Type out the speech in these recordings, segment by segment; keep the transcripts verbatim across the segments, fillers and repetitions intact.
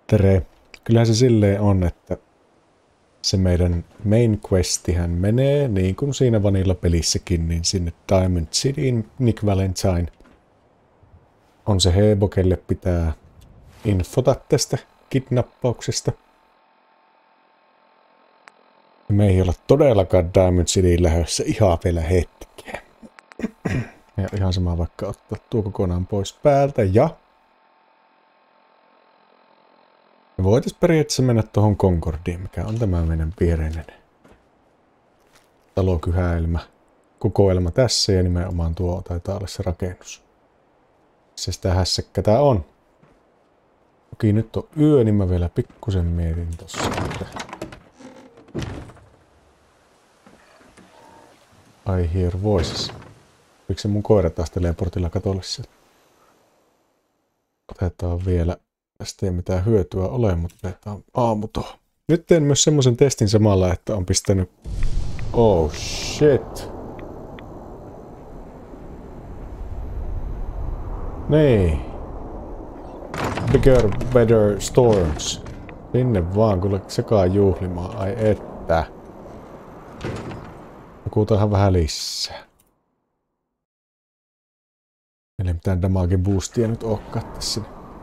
Tere. Kyllähän se silleen on, että se meidän main questihän menee, niin kuin siinä Vanilla-pelissäkin, niin sinne Diamond Cityin Nick Valentine on se hebo, kelle pitää infota tästä kidnappauksesta. Me ei olla todellakaan Diamond Cityin lähdössä ihan vielä hetkeä. Ja ihan sama vaikka ottaa tuo kokonaan pois päältä ja me voitais periaatteessa mennä tuohon Concordiin, mikä on tämä meidän viereinen talokyhäelmä, kokoelma tässä ja nimenomaan tuo taitaa olla se rakennus. Se sitä hässäkkätä on. Toki nyt on yö, niin mä vielä pikkusen mietin tossa, että I hear voices. Oliko se mun koira taas teleportilla katolle sieltä? Otetaan vielä. Tästä ei mitään hyötyä ole, mutta otetaan aamu tuohon. Nyt teen myös semmoisen testin samalla, että on pistänyt... Oh shit. Niin. Bigger, better storms. Sinne vaan, kyllä sekaan juhlimaan. Ai että. Kuultaanhan vähän lisää. Eli mitään damage boostia nyt olekaan tässä.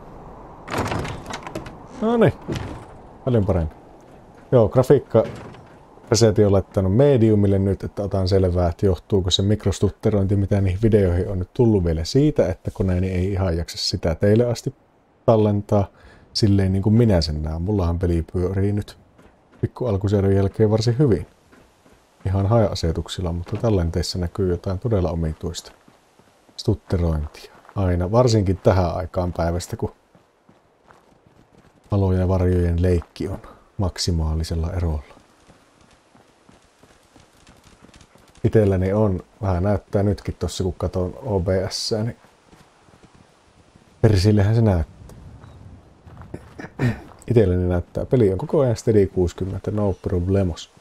No niin. Paljon parempi. Joo, grafiikka presetti on laittanut mediumille nyt, että otan selvää, että johtuuko se mikrostutterointi, mitä niihin videoihin on nyt tullut vielä siitä, että koneeni ei ihan jaksa sitä teille asti tallentaa silleen niin kuin minä sen näen. Mullahan peli pyörii nyt pikku alkuserien jälkeen varsin hyvin. Ihan haja-asetuksilla, mutta tallenteissa näkyy jotain todella omituista stutterointia. Aina, varsinkin tähän aikaan päivästä, kun valojen ja varjojen leikki on maksimaalisella erolla. Itelläni on, vähän näyttää nytkin tossa kun katon O B S:ää, niin persillehän se näyttää. Itelläni näyttää, peli on koko ajan steady kuusikymmentä, no problemos.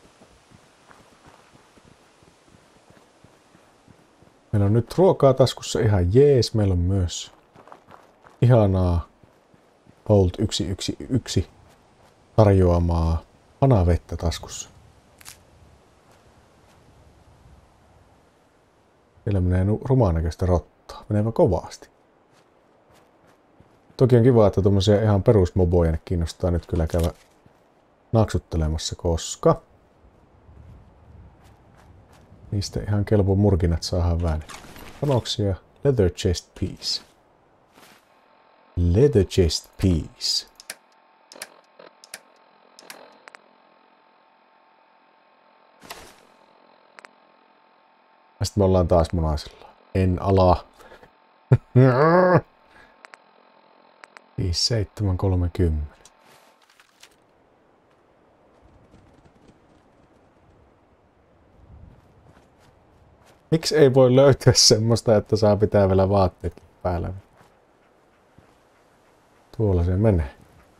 Meillä on nyt ruokaa taskussa ihan jees, meillä on myös ihanaa Hold yksi yksi yksi tarjoamaa hanavettä taskussa. Siellä menee rumaanäköistä rottaa. Meneepä kovasti. Toki on kiva, että tuommoisia ihan perusmoboja kiinnostaa nyt kyllä käydä naksuttelemassa, koska niistä ihan kelpo murkinat saadaan väännettyä. Panoksia, leather chest piece. Leather chest piece. Sitten me ollaan taas munaisella. En ala. viisi seitsemän kolmekymmentä. Miksi ei voi löytyä semmoista, että saa pitää vielä vaatteet päällä? Tuolla se menee.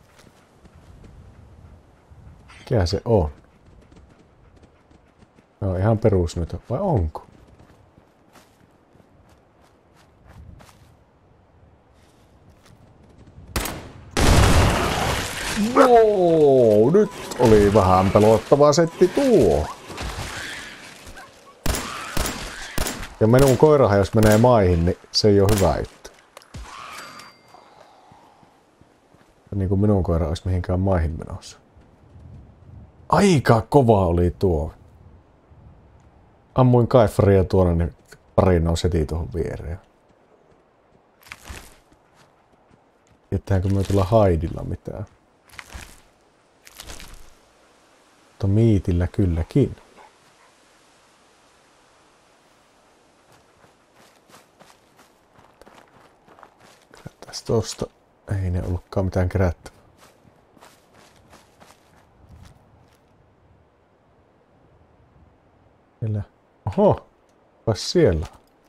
Mikä se on? No ihan perus nyt, vai onko? Joo, nyt oli vähän pelottava setti tuo. Ja minun koirahan jos menee maihin, niin se ei ole hyvä juttu. Niin kuin minun koira olisi mihinkään maihin menossa. Aika kova oli tuo. Ammuin kaifaria tuona, niin pari nousi heti tuohon viereen. Tietäänkö me tulla haidilla mitään? Mutta miitillä kylläkin. Kerättäis tosta. Ei ne ollutkaan mitään kerättävää. Siellä. Oho, kas siellä.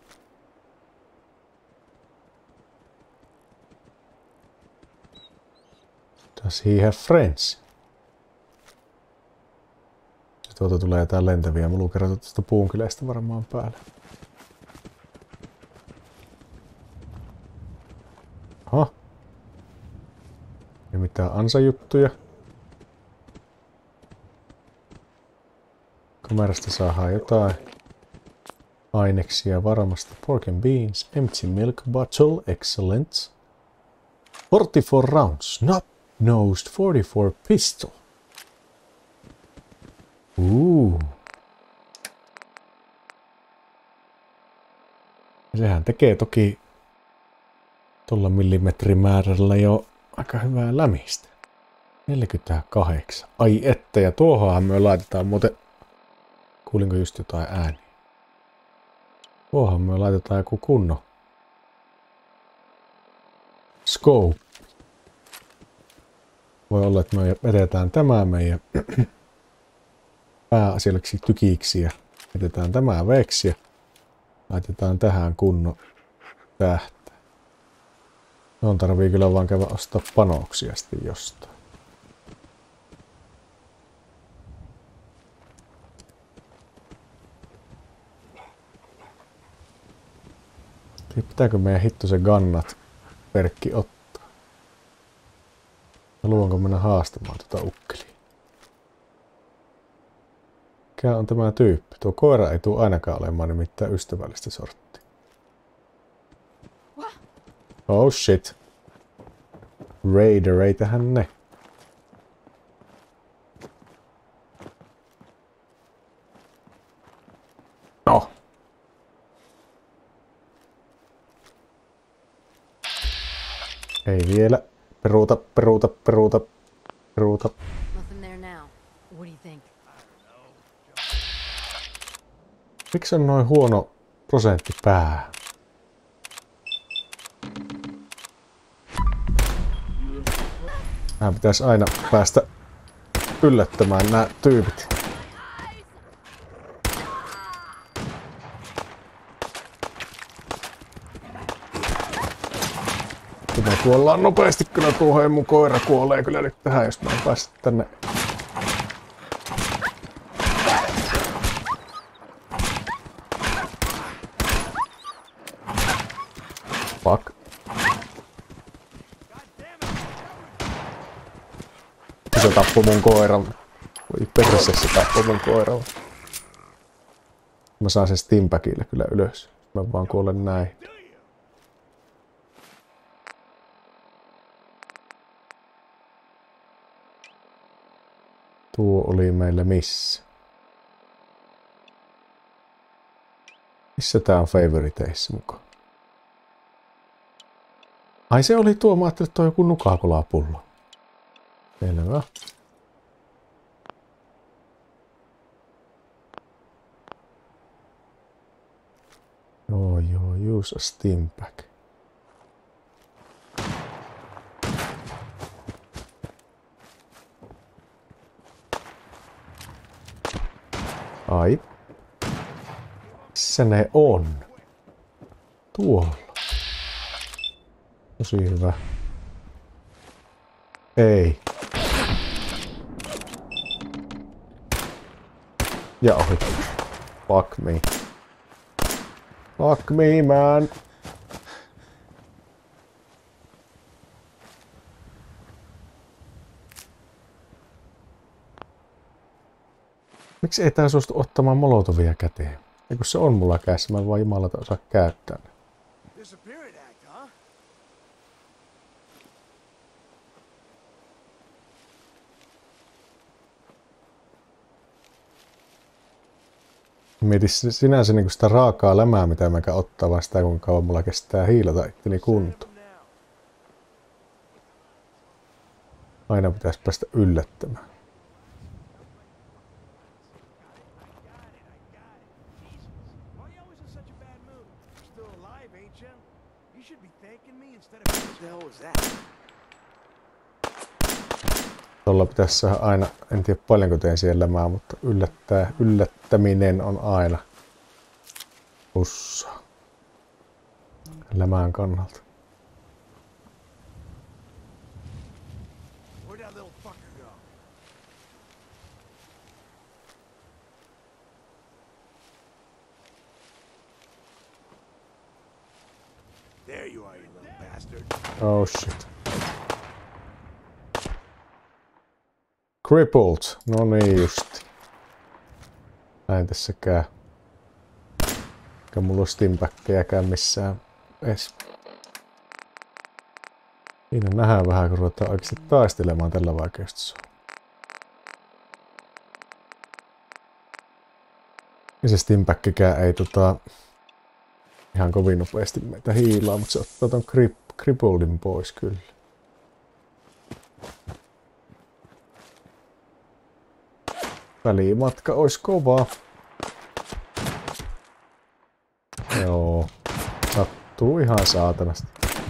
Does he have friends? Ja tuolta tulee jotain lentäviä mulukeroita tuosta puunkyleistä varmaan päälle. Aha. mitään ansajuttuja. Kamerasta saadaan jotain aineksia varmasti. Pork and beans, empty milk bottle, excellent. forty-four rounds, not nosed forty-four pistol. Uh. Sehän tekee toki tuolla millimetrimäärällä jo aika hyvää lämistä. neljäkymmentäkahdeksan. Ai että, ja tuohonhan me laitetaan muuten... Kuulinko just jotain ääniä? Tuohon me laitetaan joku kunno. Scope. Voi olla, että me vedetään tämä meidän pääasialliseksi tykiksi ja vedetään tämä veksi ja laitetaan tähän kunnon tähtä. On tarvii kyllä vaan käydä ostaa panoksia sitten jostain. Pitääkö meidän hitto se gannat perkki ottaa? Haluanko mennä haastamaan tuota ukkeliä? Mikä on tämä tyyppi? Tuo koira ei tule ainakaan olemaan nimittäin ystävällistä sorttia. Oh shit. Raidereitähän ne. No. Ei vielä. Peruuta, peruuta, peruuta, peruuta. Miksi on noin huono prosentti pää? Nämä pitäisi aina päästä yllättämään nämä tyypit. Me kuollaan nopeasti kyllä tuohon ja mun koira kuolee kyllä nyt tähän, jos mä en päästä tänne. Fuck. Se tappoi mun koiran. Voi perse, se tappoi mun koiran. Mä saan sen stimpackille kyllä ylös. Mä vaan kuolen näin. Tuo oli meillä missä? Missä tää on favoriteissa mukaan? Ai se oli tuo, mä ajattelin, että toi on joku nukakolapullo. Selvä. Joo joo, use a stimpack. Ai. Missä ne on? Tuolla. Tosi hyvä. Ei. Ja ohi. Fuck me. Fuck me, man. Miksi ei tää suostu ottamaan molotovia käteen? Ja kun se on mulla kädessä, mä en vaan jumalata osaa käyttää. Mieti sinänsä niinku sitä raakaa lämää, mitä mä käyn ottaa, vaan sitä kuinka kauan mulla kestää hiilata itteni kuntoon. Aina pitäisi päästä yllättämään. Tuolla pitäisi saada aina, en tiedä paljonko teen siellä lämää, mutta yllättää, yllättäminen on aina plussaa lämään kannalta. Oh shit. Crippled. No niin just. Näin tässä käy. Eikä mulla ole stimpackkejäkään missään edes. Siinä nähdään vähän, kun ruvetaan oikeasti taistelemaan tällä vaikeustasolla. Ja se stimpackikään ei tota, ihan kovin nopeasti meitä hiilaa, mutta se ottaa ton grip, crippoldin pois kyllä. Välimatka olisi kova. Joo, sattuu ihan saatanasti.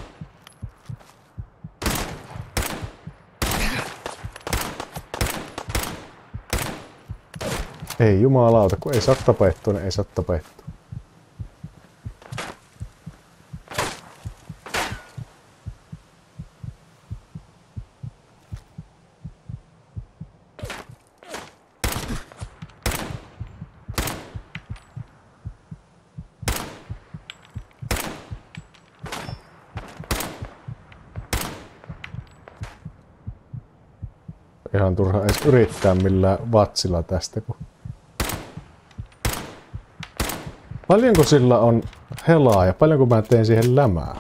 Ei jumalauta, kun ei saa tapettua, niin ei saa tapettua. Ihan turha edes yrittää millään vatsilla tästä, kun paljonko sillä on helaa ja paljonko mä teen siihen lämää?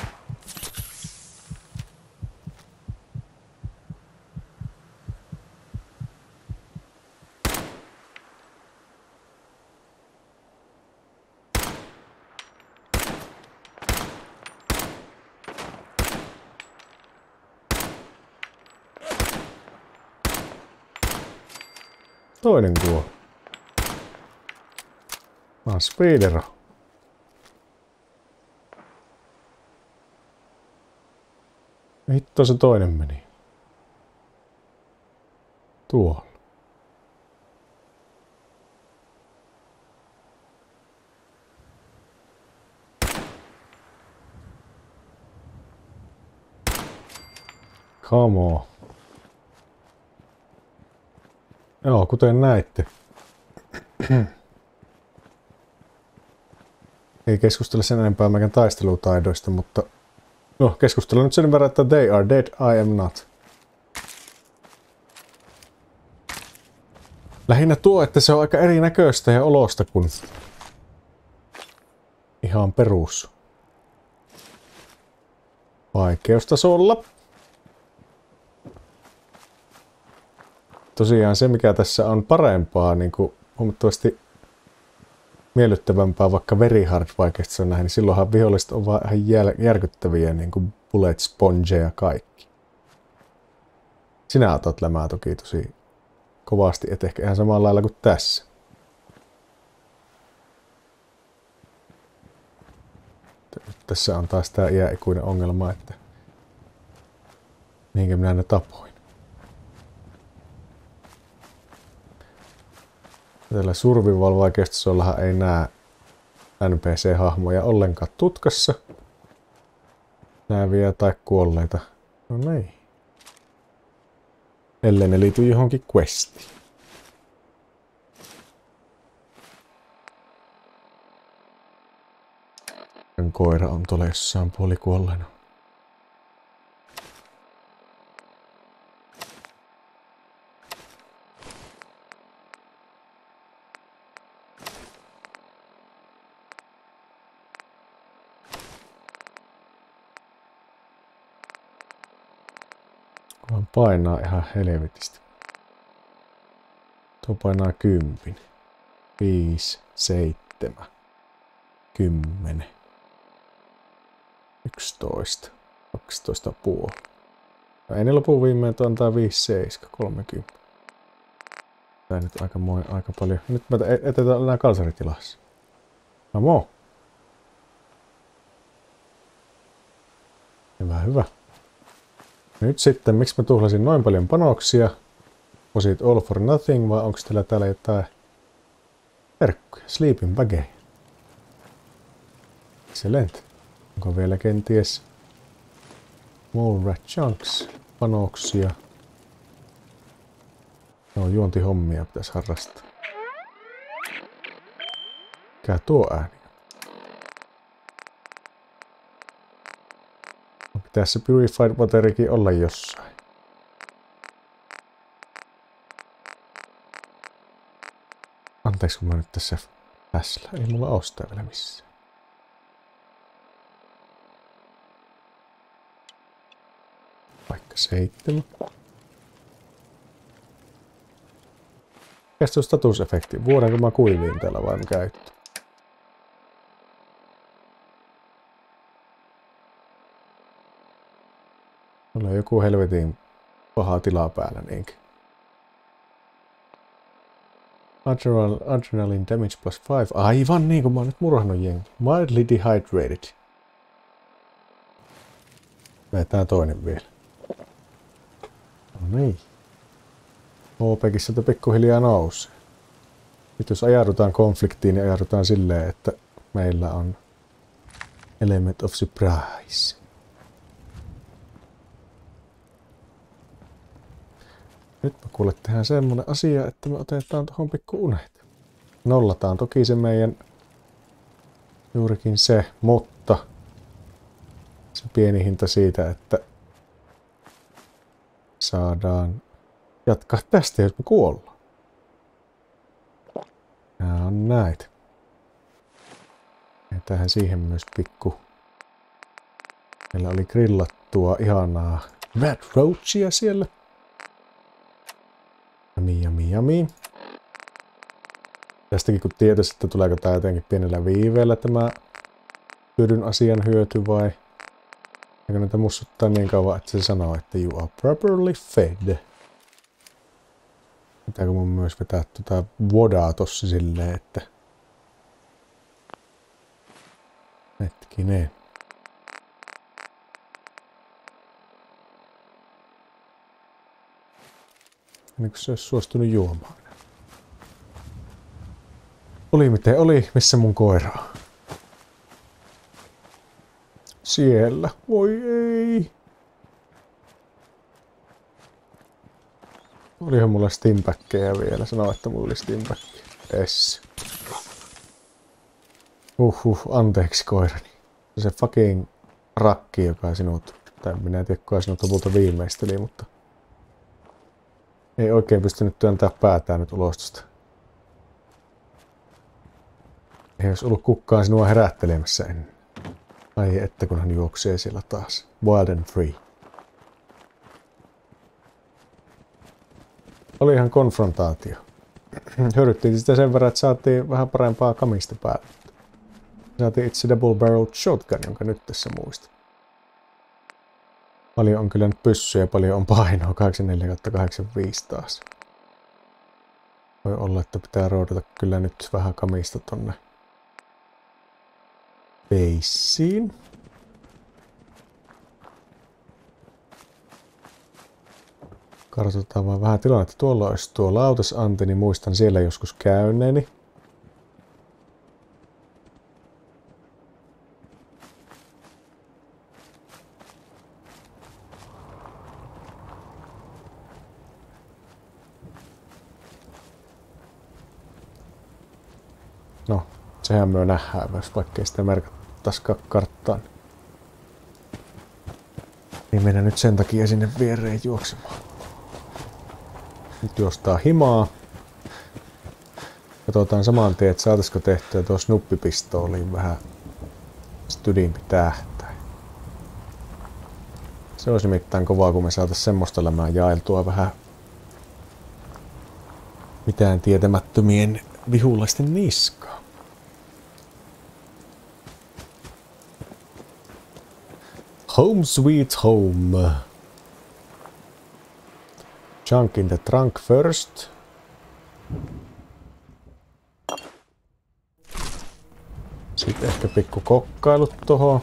Toinen kuo. Mä oon speedero. Hitto se toinen meni. Tuolla. Come on. Joo, kuten näitte. Ei keskustella sen enempää meidän taistelutaidoista, mutta no, keskustella nyt sen verran, että they are dead, I am not. Lähinnä tuo, että se on aika erinäköistä ja olosta kuin ihan perus vaikeustasolla. Tosiaan se, mikä tässä on parempaa, niin kuin huomattavasti miellyttävämpää, vaikka very hard vaikeasti se on näin, niin silloinhan viholliset on vaan ihan jäl järkyttäviä, niin kuin bullet spongeja kaikki. Sinä otat lämää toki tosi kovasti, et ehkä ihan samalla lailla kuin tässä. Tässä on taas tämä iäikuinen ongelma, että mihinkä minä ne tapoin. Tällä survival-vaikeustasollahan ei näe N P C-hahmoja ollenkaan tutkassa. Nääviä tai kuolleita. No niin. Ellei ne liity johonkin questiin. Koira on tuolla jossain puolikuolleena. Vaan painaa ihan helvetistä. Tuo painaa kympin. Viisi, seitsemän, kymmenen, yksitoista, kaksitoista puoli. Ei ne lopu viimein, tuo antaa viisi, seitsemän, kolmekymmentä. Tää nyt aika, moi, aika paljon. Nyt mä etetään enää kalsaritilassa. Vamo. Hyvä, hyvä. Nyt sitten, miksi mä tuhlasin noin paljon panoksia? Was it all for nothing, vai onko teillä täällä jotain verkkoja? Sleeping baggeja. Excellent. Onko vielä kenties mole rat chunks, panoksia? No, juontihommia pitäisi harrastaa. Mikä tuo ääni? Pitäisi se purified waterikin olla jossain. Anteeksi, kun mä nyt tässä äsillä. Ei mulla ole sitä vielä missään. Vaikka seitsemän. Mikäs se on statusefekti? Vuodenko mä kuiviin täällä vai mikä juttu? Mulla on joku helvetin paha tila päällä niinkin. Adrenal, adrenaline damage plus five. Aivan niin kuin mä oon nyt murhannut jengi. Mildly dehydrated. Vetää toinen vielä. No niin. H P:kin sieltä pikkuhiljaa nousee. Nyt jos ajaudutaan konfliktiin, niin ajaudutaan silleen, että meillä on element of surprise. Nyt mä kuule tehdään semmonen asia, että me otetaan tohon pikku unet. Nollataan toki se meidän juurikin se, mutta se pieni hinta siitä, että saadaan jatkaa tästä, jos me kuollaan. Nää on näitä. Ja tähän siihen myös pikku. Meillä oli grillattua ihanaa red roachia siellä. Jami, jami, jami. Tästäkin kun tietäisi, että tuleeko tää jotenkin pienellä viiveellä tämä hyödyn asian hyöty vai eikö näitä mussuttaa niin kauan, että se sanoo, että you are properly fed. Pitääkö mun myös vetää tuota vodaa tossa silleen, että hetkinen. Niin kuin se olisi suostunut juomaan. Oli miten oli, missä mun koira on? Siellä. Voi ei. Olihan mulla stimpackkejä vielä. Sano, että mulla oli stimpackkejä. Es. Uhuh, anteeksi koirani. Se fucking rakki, joka sinut, tai minä en tiedä, kuka sinut lopulta viimeisteli, mutta ei oikein pystynyt työntää päätään nyt ulos tosta. Ei olisi ollut kukaan sinua herättelemässä ennen. Ai että kun hän juoksee siellä taas. Wild and free. Oli ihan konfrontaatio. Hyödyttiin sitä sen verran, että saatiin vähän parempaa kamista päälle. Saatiin itse double barreled shotgun, jonka nyt tässä muistan. Paljon on kyllä nyt pyssyjä ja paljon on painoa. kahdeksankymmentäneljä kahdeksankymmentäviisi taas. Voi olla, että pitää roodata kyllä nyt vähän kamista tonne beissiin. Kartoitetaan vaan vähän tilannetta. Tuolla olisi tuo lautasantenni, muistan siellä joskus käyneeni. No, sehän myö nähdään myös, vaikkei sitä merkattaisikaan karttaan. Niin mennään nyt sen takia sinne viereen juoksemaan. Nyt juostaa himaa. Katsotaan saman tien, että saataisiko tehtyä tuo snuppipistooliin vähän stydimpi tähtäin. Se olisi nimittäin kovaa, kun me saataisiin semmoista lämää jaeltua vähän mitään tietämättömien vihullaisten niskaa. Home sweet home. Junk in the trunk first. Sitten ehkä pikku kokkailut tohon.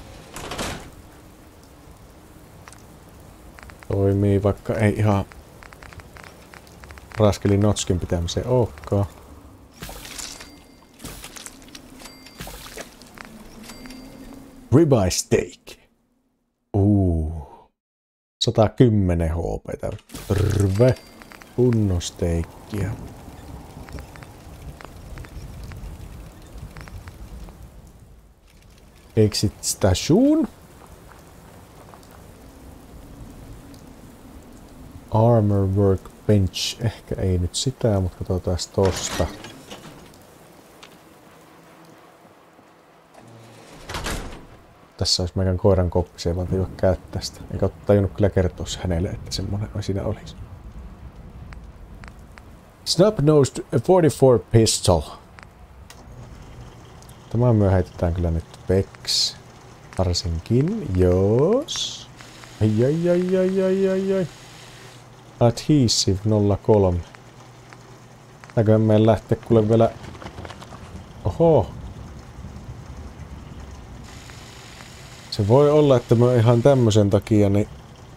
Toimii, vaikka ei ihan raskeli notskin pitämiseen olekaan. Ribeye steak. Uu. sata kymmenen H P:tä. Terve. Kunnon steikkiä. Exit station. Armor workbench. Ehkä ei nyt sitä, mutta katsotaan tosta. tässä olisi meidän koiran koppi, se ei vaan tajua käyttää sitä. Eikä ole tajunnut kyllä kertoa hänelle, että semmonen siinä olisi. Snub-nosed forty-four pistol. Tämä me heitetään kyllä nyt Vex. Varsinkin, jos... Ai ai ai ai ai ai ai. Adhesive nolla kolme. Näköhän meidän lähtee kuule vielä... Oho. Se voi olla, että mä ihan tämmösen takia, niin...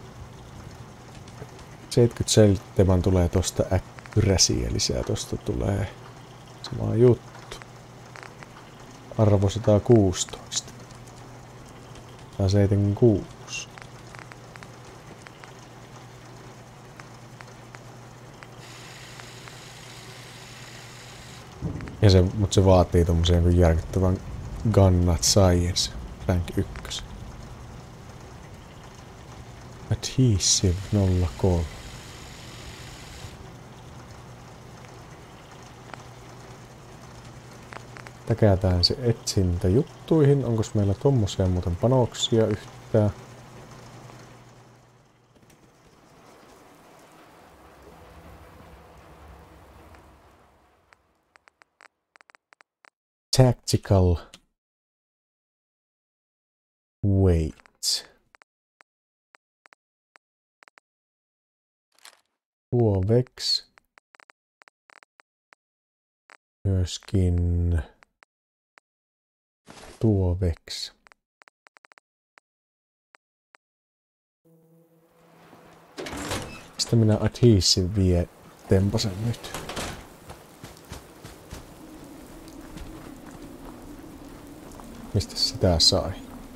seitsemänkymmentäseitsemän tulee tosta accuracyä lisää. Tosta tulee sama juttu. Arvo sata kuusitoista. sata seitsemänkymmentäkuusi. Ja se, mutta se vaatii tommosen kuin järkyttävän Gun Nut Science rank yksi. Adhesive nolla kolme. Täkätään se etsintä juttuihin. Onko meillä tommosia muuten panoksia yhtään? Tactical weight. Tuo Vex. Myöskin tuo Vex. Mistä minä adhesive vie tempasen nyt? Mistä sitä sai?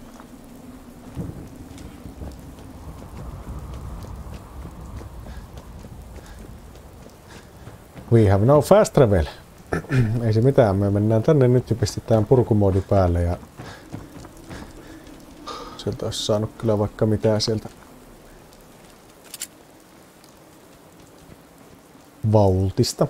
We have no fast travel. Ei se mitään, me mennään tänne nyt ja pistetään purkumoodi päälle ja... Sieltä olisi saanut kyllä vaikka mitään sieltä... Vaultista.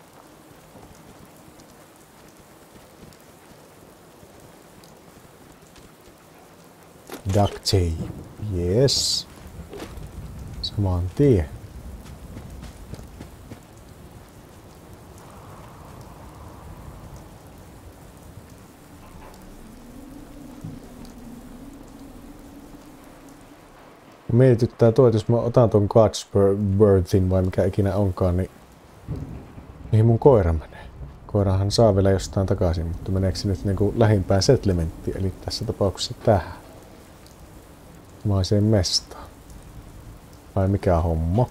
Duct tape. Yes. Saman tien. Mietityttää tuo, että jos mä otan ton Codsworthin vai mikä ikinä onkaan, niin mihin mun koira menee? Koirahan saa vielä jostain takaisin, mutta meneekö se nyt niinku lähimpään settlementtiin, eli tässä tapauksessa tähän? Maiseen mestaan. Vai mikä homma?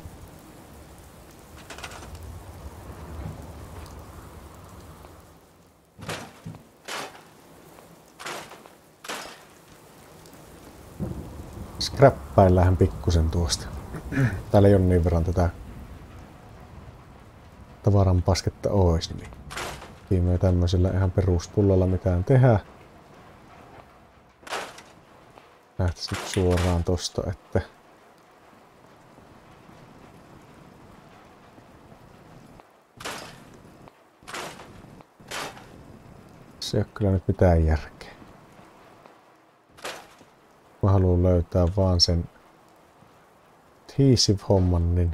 Scrappaillähän pikkusen tuosta. Täällä ei ole niin verran tätä tavaran pasketta ois, niin viime tämmöisellä ihan peruspullalla mitään tehdä. Lähtis nyt suoraan tosta, että se ei ole kyllä nyt mitään järkeä. Mä haluan löytää vaan sen adhesive-homman, niin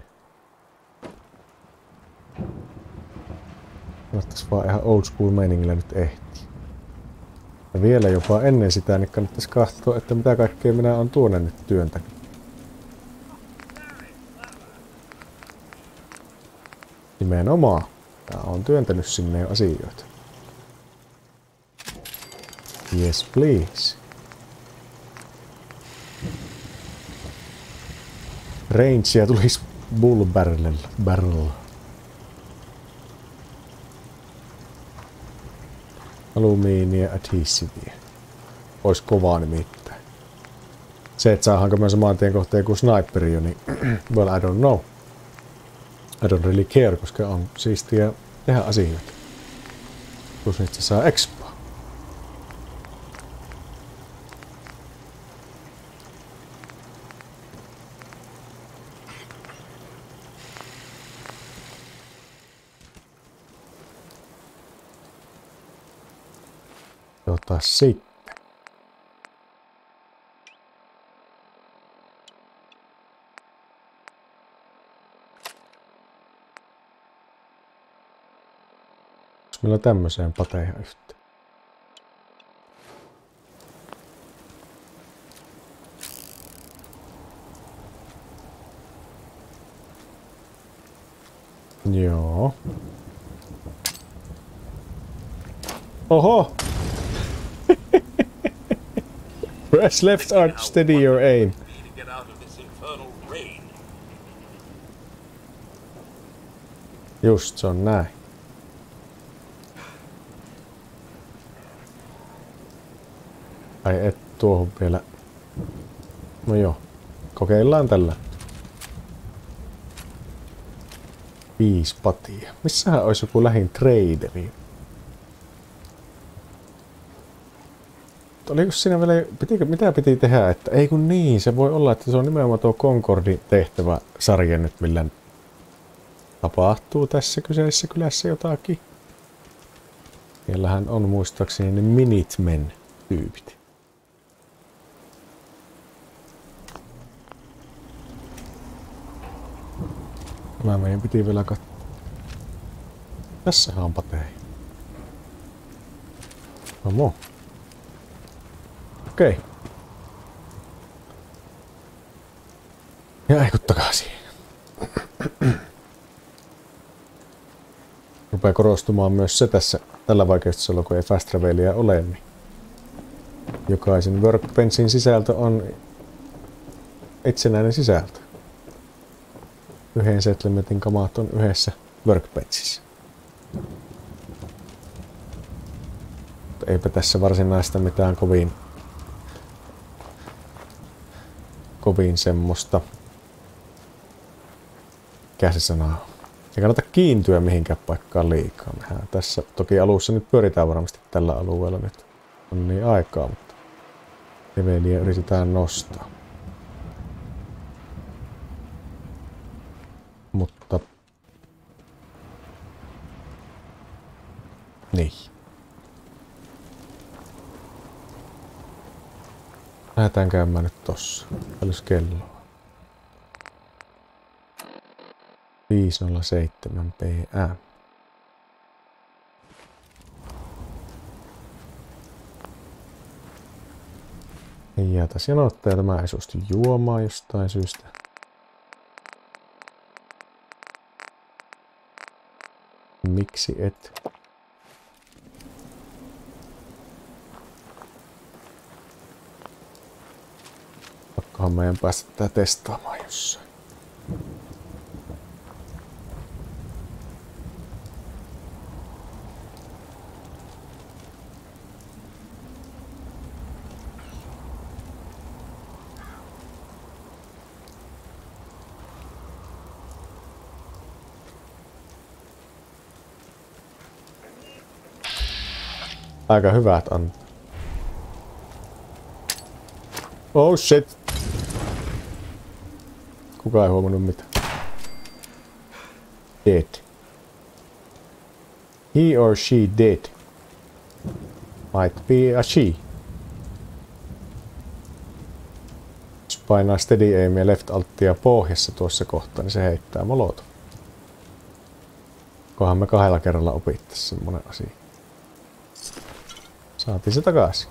kannattais vaan ihan old school meiningillä nyt ehtiä. Ja vielä jopa ennen sitä, niin kannattais katsoa, että mitä kaikkea minä on tuonne nyt työntänyt. Nimenomaan. Mä oon työntänyt sinne jo asioita. Yes, please. Rangea tulisi bull barrel. barrel. Alumiinia adhesiviä. Ois kovaa nimittäin. Se, että saadaanko me samaan tien kohteen kuin sniperi jo, niin well, I don't know. I don't really care, koska on siistiä tehdä asioita. Plus niistä saa expoa. Jota sitten. Onko meillä tämmöiseen pateihin yhtä? Joo. Oho! Press left arm to steady your aim. Just se on näin. Ai et tuohon vielä. No joo. Kokeillaan tällä. Viisi patia. Missähän olisi joku lähin traderi? Oliko siinä vielä, pitikö, mitä piti tehdä, että ei kun niin, se voi olla, että se on nimenomaan tuo Concordin tehtävä sarja nyt, millä tapahtuu tässä kyseisessä kylässä jotakin. Siellähän on muistaakseni ne Minutemen-tyypit. Mä meidän piti vielä katsoa. Tässähän on patei. No okei. Okay. Ja eikut takaisin. Rupeaa korostumaan myös se tässä tällä vaikeustasolla, kun ei fast travelia ole, niin jokaisen workbenchin sisältö on itsenäinen sisältö. Yhden settlementin kamat on yhdessä workbenchissä. Eipä tässä varsinaista mitään kovin kovin semmoista. Mikä se sana on? Ei kannata kiintyä mihinkään paikkaan liikaa. Mehän tässä toki alussa nyt pyöritään varmasti tällä alueella nyt. On niin aikaa, mutta leveliä yritetään nostaa. Mutta niin. Lähdetään käymään nyt tossa. Paljon kelloa? viisi nolla seitsemän P M. Ja tässä janottaa ja tämä ei suostu juomaan jostain syystä. Miksi et? Pakkohan meidän päästä tätä testaamaan jossain. Aika hyvät on. Oh shit. Kukaan ei huomannut mitään. Dead. He or she dead. Might be a she. Jos painaa steady aim ja left alttia pohjassa tuossa kohtaa, niin se heittää molotov. Kohan me kahdella kerralla opittais semmonen asia. Saatiin se takaisin.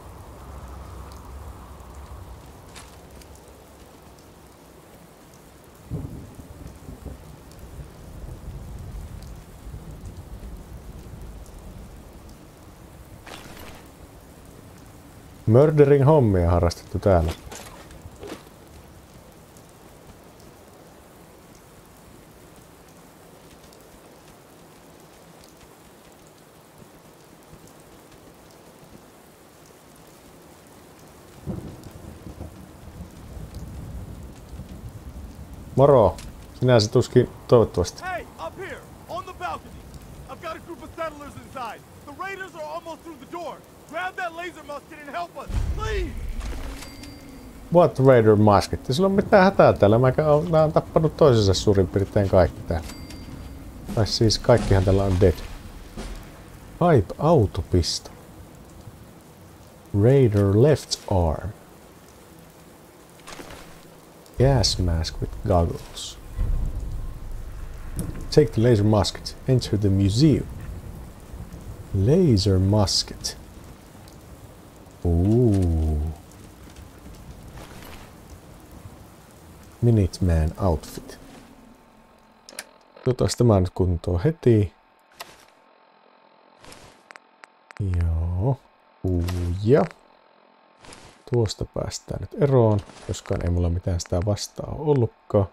Murdering hommia harrastettu täällä. Moro. Sinä se tuskin toivottavasti. Hey, up here, on the balcony. I've got a group of settlers inside. The raiders are almost through the door. Grab that laser musket and help us, please. What raider musket? Sillä on mitään hätää täällä. Mä oon tappanut toisensa suurin piirtein kaikki täällä. Tai siis kaikkihan täällä on dead. Pipe autopisto. Raider left arm. Gas mask with goggles. Take the laser musket. Enter the museum. Laser musket. Ooh. Minuteman outfit. Otas tämä nyt kuntoon heti. Joo. Uja. Tuosta päästään nyt eroon, joskaan ei mulla mitään sitä vastaa ole ollutkaan.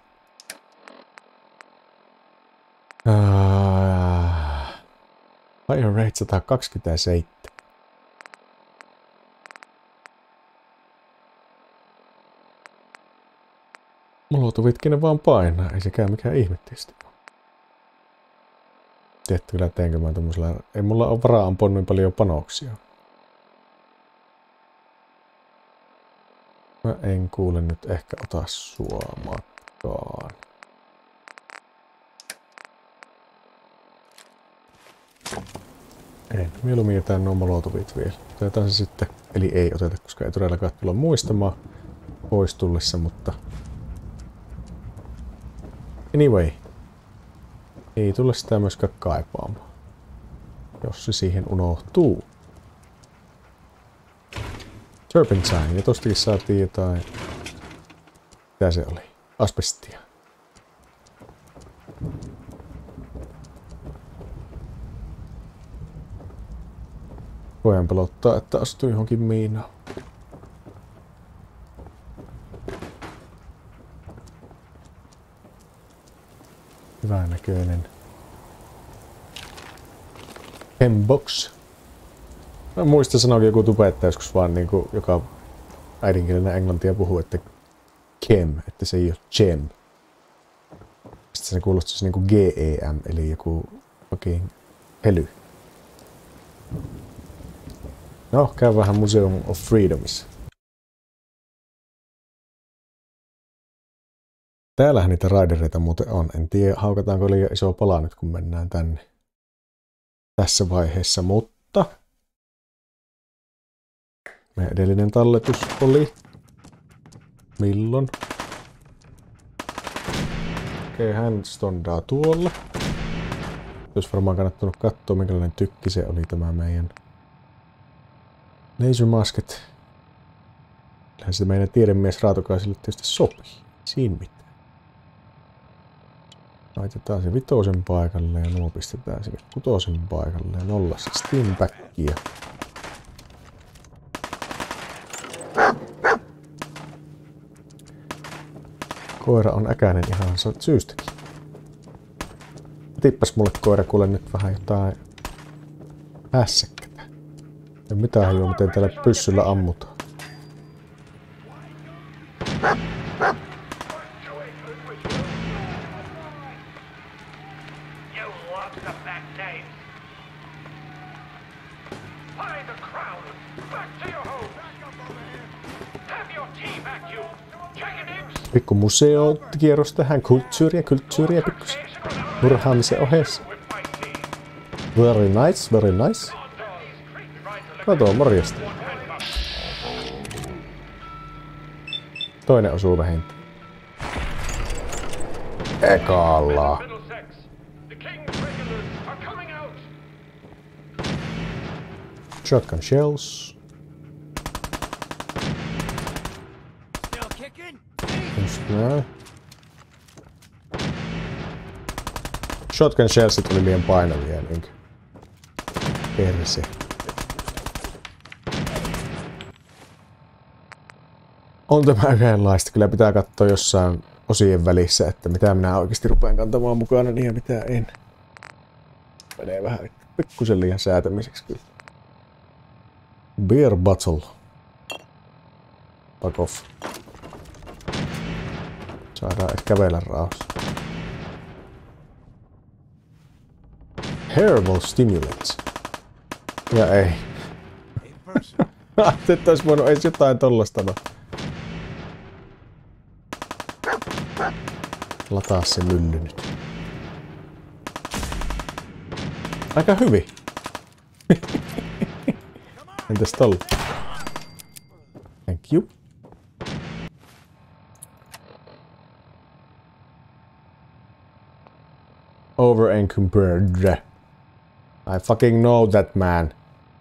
Ah. Fire rate sata kaksikymmentäseitsemän. Molotovitkin vaan painaa, ei sekään mikään ihmettisti. Tiedätkö kyllä teenkö mä tommosella... Ei mulla ole varaa ampua niin paljon panoksia. Mä en kuule nyt ehkä ota sua matkaan. Ei, mieluummin jätään nuo molotovit vielä. Otetaan se sitten, eli ei oteta, koska ei todellakaan tulla muistamaan pois tullessa, mutta... Anyway. Ei tule sitä myöskään kaipaamaan. Jos se siihen unohtuu. Turpentine, ja tostakin saatiin jotain... Mitä se oli? Asbestia. Voidaan pelottaa, että astuu johonkin miinaan. Hyvän näköinen Hembox. Mä muistan sanoa joku tubettaja joskus vaan niinku, joka äidinkielinen englantia puhuu, että chem, että se ei ole gem. Sitten se kuulostaisi niinku G E M, eli joku fucking hely. No, käy vähän Museum of Freedomissa. Täällähän niitä raidereita muuten on. En tiedä, haukataanko liian iso pala nyt, kun mennään tänne. Tässä vaiheessa, mutta... Meidän edellinen talletus oli... Milloin? Okei, okay, hän stondaa tuolla. Olisi varmaan kannattanut katsoa, minkälainen tykki se oli tämä meidän... Laser musket. Kyllähän se meidän tiedemies Raatokaiselle tietysti sopii. Siinä mitään. Laitetaan se vitosen paikalle ja nuo pistetään sinne kutosen paikalle ja nolla se steampackia. Koira on äkäinen ihan syystäkin. Tippas mulle koira kuule nyt vähän jotain hässäkkätä. Ja mitä hajua, miten täällä pyssyllä ammutaan. Pikku museokierros tähän, kulttuuria, kulttuuria pikkusen. Murhaamisen ohessa. Very nice, very nice. Kato, morjesta. Toinen osuu vähintään. Ekalla. Shotgun shells. Just näin. Shotgun shellsit oli liian painavia niinkö. Perse. On tämä yhdenlaista. Kyllä pitää katsoa jossain osien välissä, että mitä minä oikeasti rupean kantamaan mukana niin ja mitä en. Menee vähän pikkusen liian säätämiseksi kyllä. Beer bottle. Fuck off. Saadaan et kävellä rauhassa. Herbal stimulants. Ja ei. Ajattelin, että olisi voinut edes jotain tollasta. No. Lataa se mylly nyt. Aika hyvin. Entäs tolla? Thank you. Over encumbered. I fucking know that, man.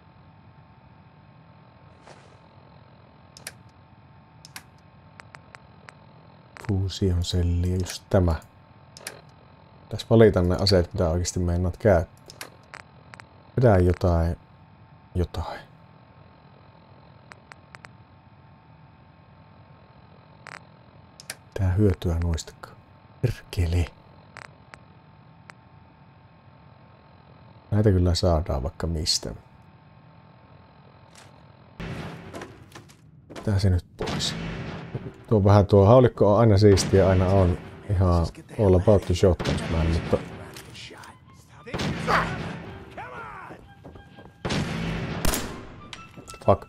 Fuusion selli, just tämä. Tässä valitan ne aseet, mitä oikeasti meinaat käyttää. Pidä jotain. Jotain. Tää hyötyä noistakaan. Perkele. Näitä kyllä saadaan vaikka mistä. Tää se nyt pois. Tuo vähän tuo haulikko on aina siistiä, aina on ihan all about the shotguns man, mutta... Fuck.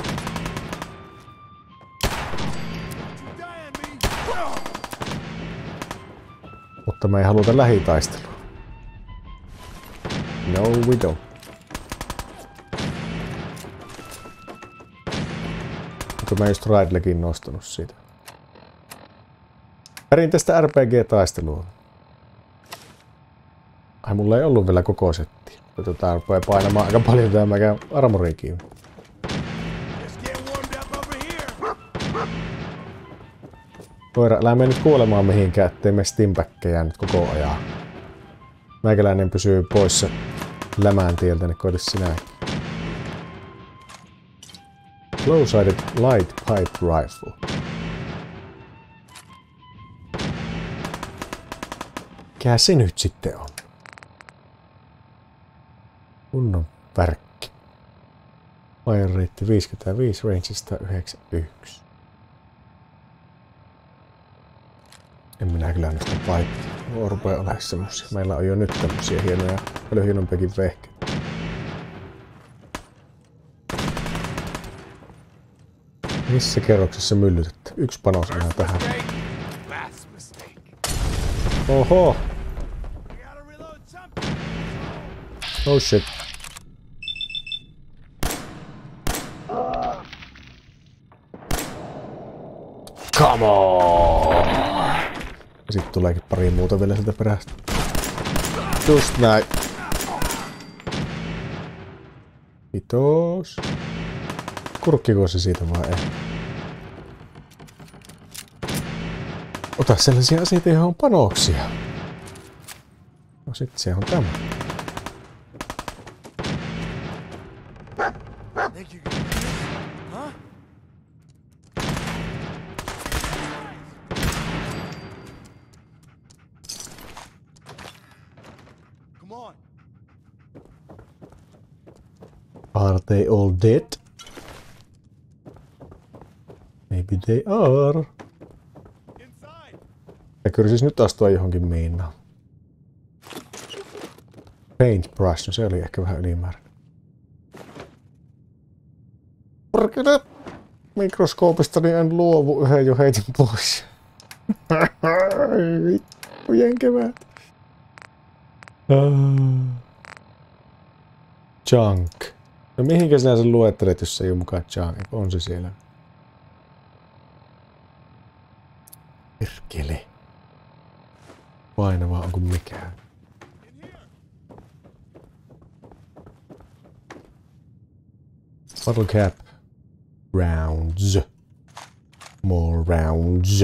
Mutta me ei haluta lähitaistelua. No we don't. Onko mä just Raidlekin nostanut siitä? Perinteistä R P G-taistelua. Ai mulla ei ollut vielä koko setti. Tää rupeaa painamaan aika paljon tää mäkään armoriikin. Koira, älä mene nyt kuolemaan mihinkään, ettei me stimbackkejä nyt koko ajan. Meikäläinen pysyy poissa lämään tieltä, niin koita sinä. Low-sided light pipe rifle. Mikä se nyt sitten on? Kunnon värkki. Fire rate viisikymmentäviisi, range sata yhdeksänkymmentäyksi. En minä kyllä noista paikkaa. Nuo rupee olemaan semmosia. Meillä on jo nyt tämmösiä hienoja, paljon hienompiakin vehkeitä. Missä kerroksessa myllytettä? Yksi panos enää tähän. Oho! Oh shit. Come on! Ja sit tuleekin pari muuta vielä sieltä perästä. Just näin. Kiitos. Kurkkiko se siitä vai ei? Ota sellaisia asioita, joihin on panoksia. No sit se on tämä. Are they all dead? Maybe they are. Ja kyllä siis nyt astua johonkin miinaan. Paintbrush, no se oli ehkä vähän ylimääräinen. Porkele! Mikroskoopistani en luovu, yhden jo heitin pois. Vittujen kevät. Uh. Junk. No mihinkä sinä sen luettelet, jos se ei ole mukaan junk? On se siellä. Perkele. Painavaa on kuin mikään. Bottle cap. Rounds. More rounds.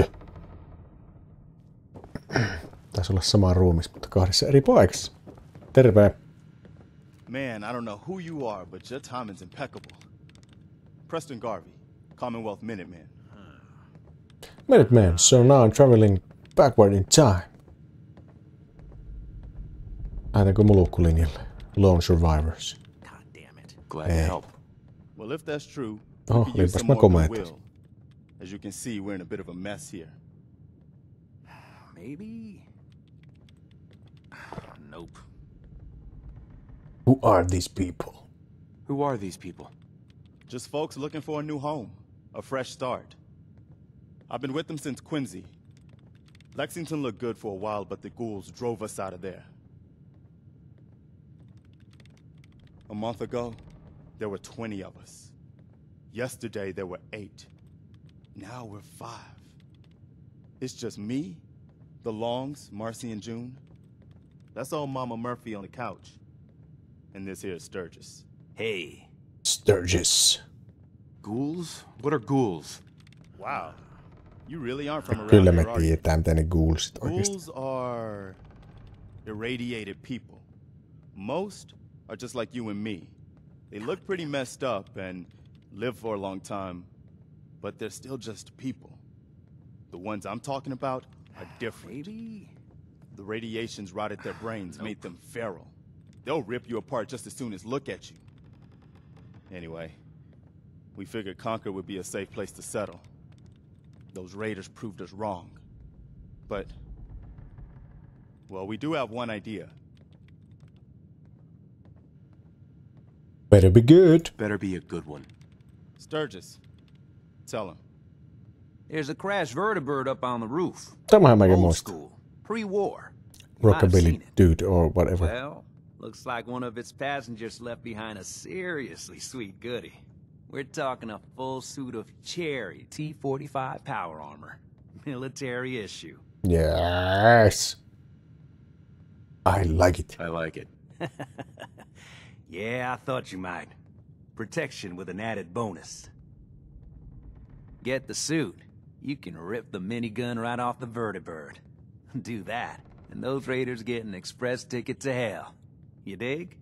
Taisi olla sama ruumis, mutta kahdessa eri paikassa. Terve. Man, I don't know who you are, but your timing's impeccable. Preston Garvey, Commonwealth Minuteman. Minuteman, so now I'm traveling backward in time. Lähdetäänkö mulukkulinjalle? Lone Survivors. God damn it. Glad to help. Well, if that's true, oh, we could use some more goodwill. As you can see, we're in a bit of a mess here. Maybe? Nope. Who are these people? Who are these people? Just folks looking for a new home, a fresh start. I've been with them since Quincy. Lexington looked good for a while, but the ghouls drove us out of there. A month ago, there were twenty of us. Yesterday, there were eight. Now we're five. It's just me, the Longs, Marcy and June. That's old Mama Murphy on the couch. And this here is Sturgis. Hey. Sturgis. Ghouls? What are ghouls? Wow. You really aren't from around Kyllä here, me are you? tiedetään, mitä ne ghoulsit oikeesti. Ghouls are irradiated people. Most are just like you and me. They look pretty messed up and live for a long time, but they're still just people. The ones I'm talking about are different. Maybe? The radiations rotted their brains, made them feral. They'll rip you apart just as soon as look at you. Anyway, we figured Concord would be a safe place to settle. Those raiders proved us wrong. But, well, we do have one idea. Better be good. Better be a good one. Sturgis, tell him. There's a crashed vertibird up on the roof. Tämähän mäkin Old muistan. school, pre-war. You might have Rockabilly seen it. dude or whatever. Well, looks like one of its passengers left behind a seriously sweet goodie. We're talking a full suit of cherry T forty-five power armor. Military issue. Yes. I like it. I like it. Yeah, I thought you might. Protection with an added bonus. Get the suit. You can rip the minigun right off the vertibird. Do that, and those raiders get an express ticket to hell. You dig?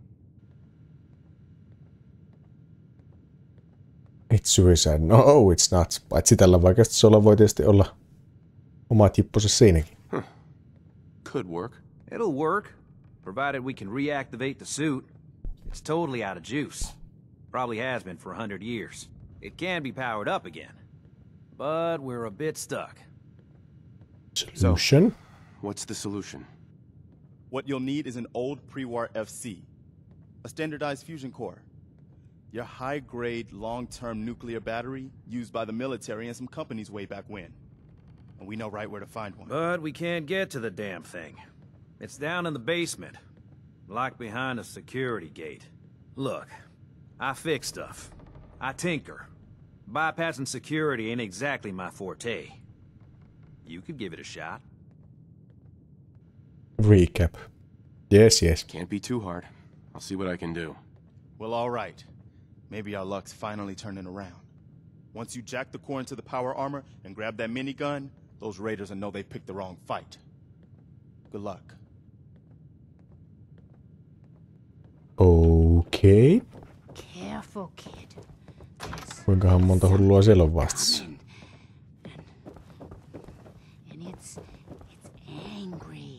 It's suicide. No, it's not. Paitsi tällä vaikeustasolla voi tietysti olla omat jippuset siinäkin. Could work. It'll work, provided we can reactivate the suit. It's totally out of juice. Probably has been for a hundred years. It can be powered up again, but we're a bit stuck. Solution? What's the solution? What you'll need is an old pre-war F C, a standardized fusion core, your high-grade, long-term nuclear battery used by the military and some companies way back when. And we know right where to find one. But we can't get to the damn thing. It's down in the basement, locked behind a security gate. Look, I fix stuff. I tinker. Bypassing security ain't exactly my forte. You could give it a shot. Recap. Yes, yes. Can't be too hard. I'll see what I can do. Well, all right. Maybe our luck's finally turning around. Once you jack the core into the power armor and grab that minigun, those raiders will know they picked the wrong fight. Good luck. Okei. Okay. Careful, kid. There's Kuinkahan monta hullua siellä on vastassa? and, and it's it's angry.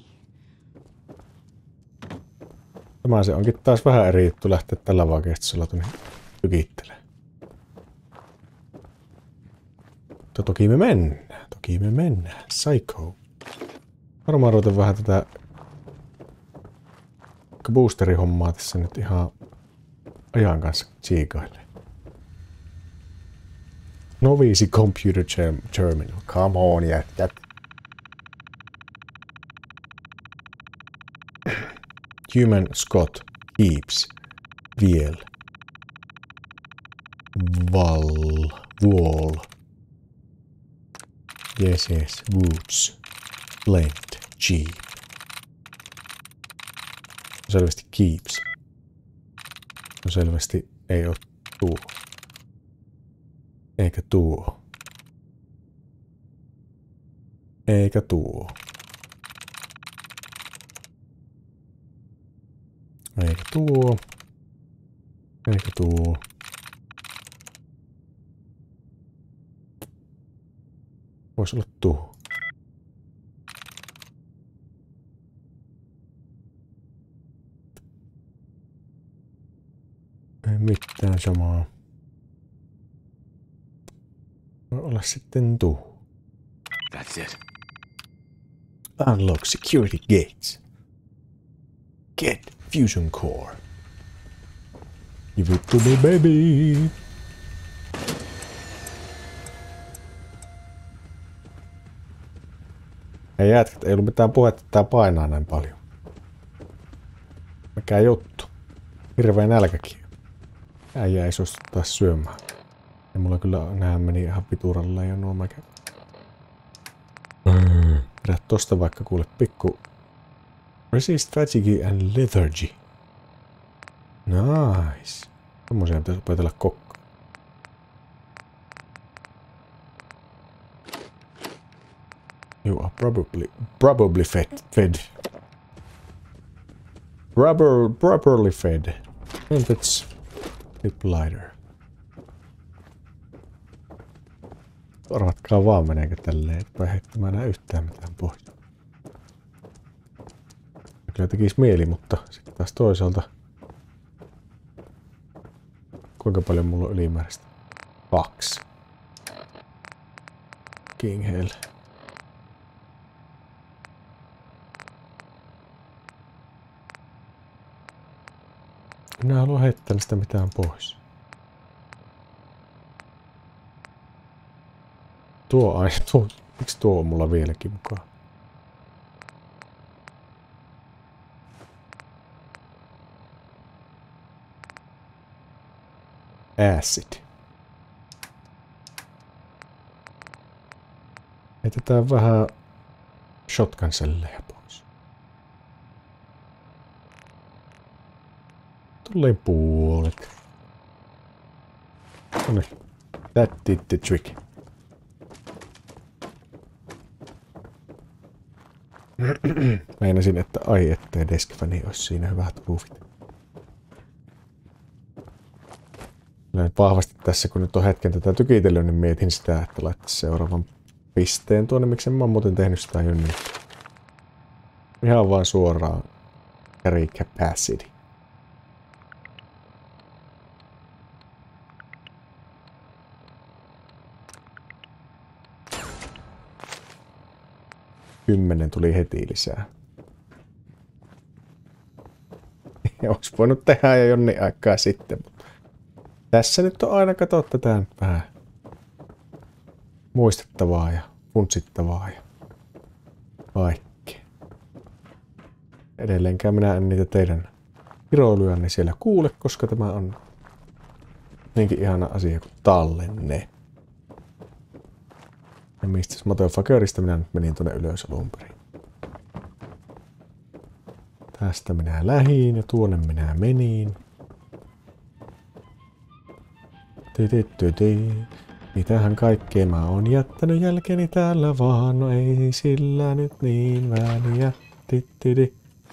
Tämä se onkin taas vähän eri juttu lähteä tällä vaikeustasolla tuonne tykittelemään. Mutta toki me mennään. Toki me mennään. Psycho. Varmaan ruvetaan vähän tätä boosterihommaa tässä nyt ihan ajan kanssa tsiikailee. Novice Computer Terminal. Come on, jätkät. Human Scott Keeps. Viel. Val. Wall. Yes, yes. Woods. Blend. Jeep. Selvästi Keeps. No selvästi ei oo tuo. Eikä tuo. Eikä tuo. Eikä tuo. Eikä tuo. Voisi olla tuo. Ei mitään samaa. Voi olla sitten tuo. That's it. Unlock security gates. Get fusion core. Give it to me, baby. Ei jätkät, ei ollut mitään puhetta, että tää painaa näin paljon. Mikä juttu. Hirveä nälkäkin. Äijä ei suostu taas syömään. Ja mulla kyllä nää meni ihan pituralle ja nuo mäkä. Vedä tosta vaikka kuule pikku. Resist fatigue and lethargy. Nice. Tommosia pitäisi opetella kokkaa. You are probably, probably fed. fed. Rubber, properly fed. And that's tip lighter. Arvatkaa vaan meneekö tälleen, etpä heittämään enää yhtään mitään pois. Kyllä tekisi mieli, mutta sitten taas toisaalta. Kuinka paljon mulla on ylimääräistä? Kaksi. King hell. Minä haluan heittää sitä mitään pois. Tuo aina, tuo, miksi tuo on mulla vieläkin mukaan? Acid. Heitetään vähän shotgun sellejä pois. Tulee puolet. Noniin. That did the trick. Meinasin, että ai ettei deskfani olisi siinä hyvät ruuvit. Näin vahvasti tässä, kun nyt on hetken tätä tykitellyt, niin mietin sitä, että laittaisi seuraavan pisteen tuonne, miksi mä oon muuten tehnyt sitä jynniä. Ihan vaan suoraan carry capacity. Kymmenen tuli heti lisää. Olisi voinut tehdä jo jonnin aikaa sitten, mutta tässä nyt on aina kato tätä vähän muistettavaa ja funtsittavaa ja kaikkea. Edelleenkään minä en niitä teidän kiroilujanne siellä kuule, koska tämä on niinkin ihana asia kuin tallenne. Ja mistä motherfuckerista minä nyt menin tuonne ylös alun perin. Tästä minä lähiin ja tuonne minä menin. Tytytyty. Mitähän kaikkea mä oon jättänyt jälkeni täällä vaan, no ei sillä nyt niin väliä. Tytyty.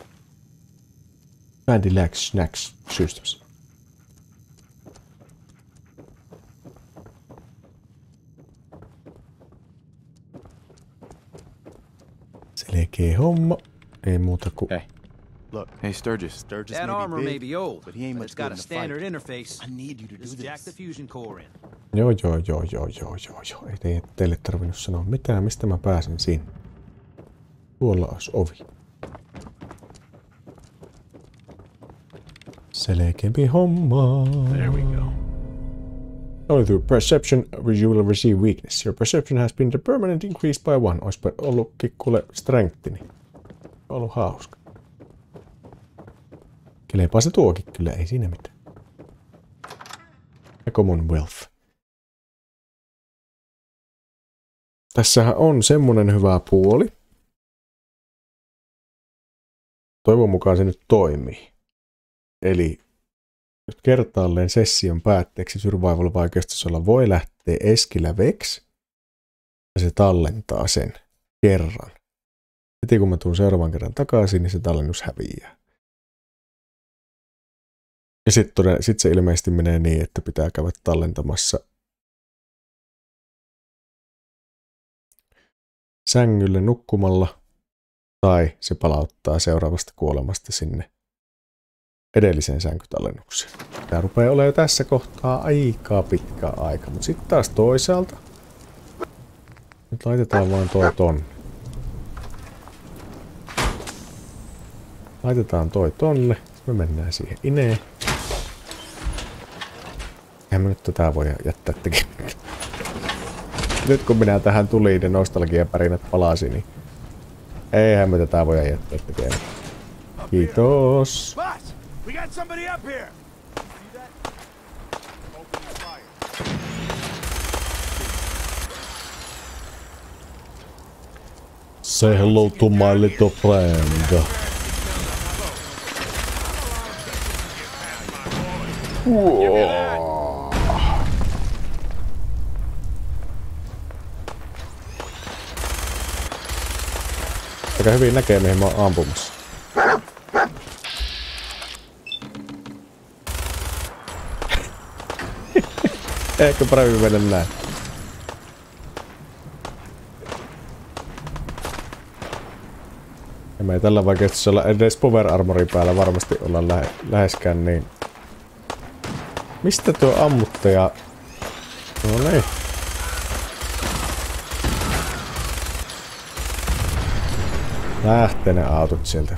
Bandilax Snacks Systems. Selkeä homma. Ei muuta kuin... Hey. Look, Hey, Sturgis. Sturgis That may be armor big, may be old, but he ain't but much it's good got in a a standard fight. interface. I need you to do Just jack this. the fusion core in. Joo, joo, joo, joo, joo, joo, joo. Ei te, teille tarvinnut sanoa mitään, mistä mä pääsen sinne. Tuolla olisi ovi. Selkeämpi homma. There we go. Only through perception you will receive weakness. Your perception has been permanently increased by one. Oispa ollutkin kuule strengthini. Ollut hauska. Kelepaa se tuokin kyllä, ei siinä mitään. Ja Commonwealth. Tässähän on semmonen hyvä puoli. Toivon mukaan se nyt toimii. Eli nyt kertaalleen session päätteeksi survival-vaikeustasolla voi lähteä eskillä veksi. Ja se tallentaa sen kerran. Heti kun mä tuun seuraavan kerran takaisin, niin se tallennus häviää. Ja sitten sit se ilmeisesti menee niin, että pitää käydä tallentamassa sängylle nukkumalla. Tai se palauttaa seuraavasta kuolemasta sinne edelliseen sänkytallennukseen. Tämä rupeaa olemaan jo tässä kohtaa aika pitkä aika. Mutta sitten taas toisaalta. Nyt laitetaan vaan toi tonne. Laitetaan toi tonne. Me mennään siihen ineen. Eihän me nyt tätä voi jättää tekemättä. Nyt kun minä tähän tulin ja nostalgiapärinät palasi, niin eihän me tätä voi jättää tekemättä. Kiitos. We got somebody up here. See that? Open fire. Say hello to my little friend. Aika hyvin näkee, mihin mä oon ampumassa. Ehkä paremmin mennä näin. Ja me ei tällä vaikeasti olla edes power armorin päällä varmasti olla lähe, läheskään niin. Mistä tuo ammuttaja? No niin. Lähtee ne autot sieltä.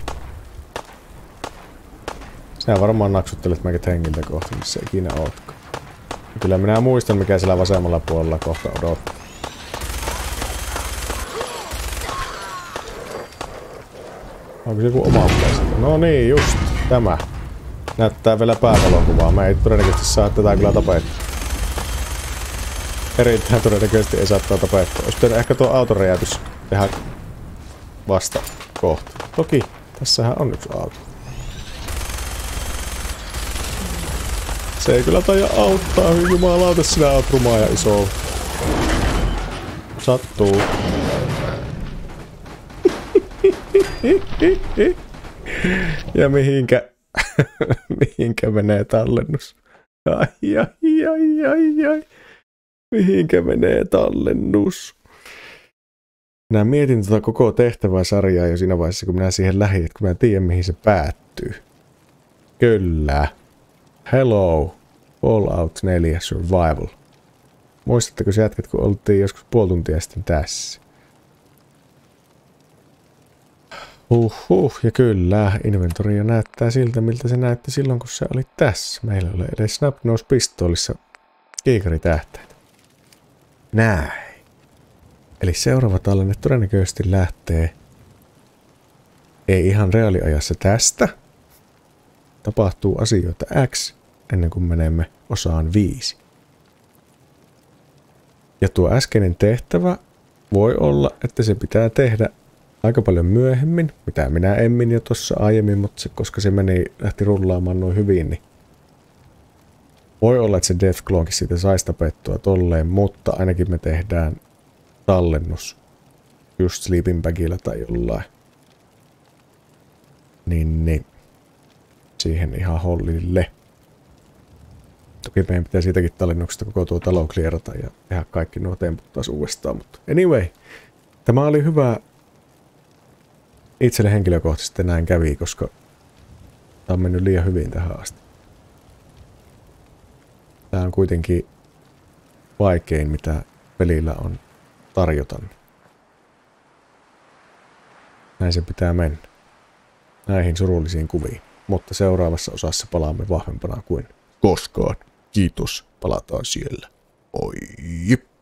Sinä varmaan naksuttelet meidät hengiltä kohta, missä ikinä ootkaan. Kyllä minä muistan, mikä siellä vasemmalla puolella kohta odottaa. Onko se joku oma place? No niin, just tämä. Näyttää vielä päävalokuvaa. Mä ei todennäköisesti saa tätä kyllä tapettua. Erittäin todennäköisesti ei saa tätä tapettua. Olisi pitänyt ehkä tuo autoräjäytys tehdä vasta kohta. Toki, tässähän on yksi auto. Se ei kyllä taida auttaa. Jumalauta, sinä oot rumaa ja iso. Sattuu. Ja mihinkä, mihinkä menee tallennus? Ai, ai, ai, ai, ai. Mihinkä menee tallennus? Minä mietin tuota koko tehtävää sarjaa jo siinä vaiheessa, kun minä siihen lähdin, että kun minä tiedän, mihin se päättyy. Kyllä. Hello. Fallout neljä Survival. Muistatteko se jätkät, kun oltiin joskus puoli tuntia sitten tässä? Uhuh, ja kyllä, inventoria näyttää siltä, miltä se näytti silloin, kun se oli tässä. Meillä oli edes Snapnose-pistoolissa kiikaritähtäitä. Näin. Eli seuraava tallenne todennäköisesti lähtee ei ihan reaaliajassa tästä. Tapahtuu asioita X ennen kuin menemme osaan viisi. Ja tuo äskeinen tehtävä voi olla, että se pitää tehdä aika paljon myöhemmin, mitä minä emmin jo tuossa aiemmin, mutta se, koska se meni, lähti rullaamaan noin hyvin, niin voi olla, että se Deathclawkin siitä saisi tapettua tolleen, mutta ainakin me tehdään tallennus just sleeping bagilla tai jollain. Niin, niin. Siihen ihan hollille. Toki meidän pitää siitäkin tallennuksesta koko tuo talo klierata ja tehdä kaikki nuo temput taas uudestaan, mutta anyway. Tämä oli hyvä. Itselle henkilökohtaisesti näin kävi, koska tämä on mennyt liian hyvin tähän asti. Tämä on kuitenkin vaikein, mitä pelillä on tarjota. Näin se pitää mennä. Näihin surullisiin kuviin. Mutta seuraavassa osassa palaamme vahvempana kuin koskaan. Kiitos. Palataan siellä. Oi.